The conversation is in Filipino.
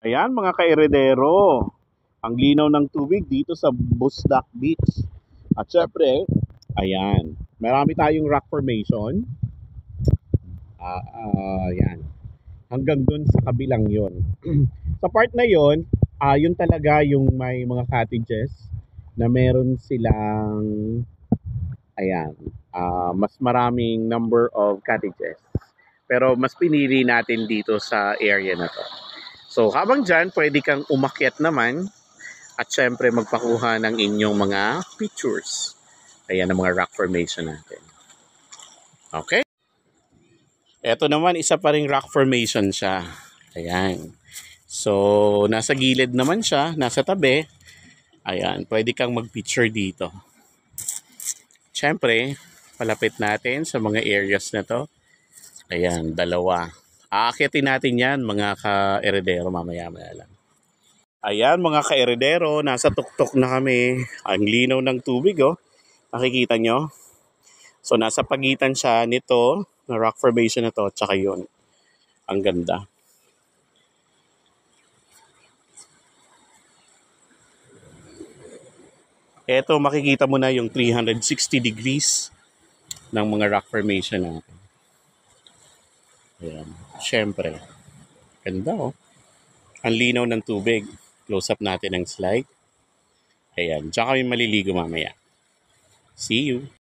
Ayan mga ka-eredero, ang linaw ng tubig dito sa Busdak Beach. At syempre, ayan, marami tayong rock formation. Ayan, hanggang dun sa kabilang yon. Sa part na yon, yun talaga yung may mga cottages na meron silang, ayan, mas maraming number of cottages. Pero mas pinili natin dito sa area na to. So habang dyan, pwede kang umakyat naman at syempre magpakuha ng inyong mga pictures. Ayan ang mga rock formation natin. Okay? Ito naman, isa pa ring rock formation siya. Ayan. So, nasa gilid naman siya, nasa tabi. Ayan, pwede kang mag-picture dito. Syempre, palapit natin sa mga areas na to. Ayan, dalawa. Aakyatin natin yan, mga ka-eredero, mamaya-maya lang. Ayan mga ka-eredero, nasa tuktok na kami. Ang linaw ng tubig, oh. Nakikita nyo? So nasa pagitan siya nito, na rock formation na to, tsaka yun. Ang ganda. Eto, makikita mo na yung 360 degrees ng mga rock formation natin. Ayan. Siyempre. Ganda, oh. Ang linaw ng tubig. Close up natin ang slide. Ayan. Diyan kami maliligo mamaya. See you!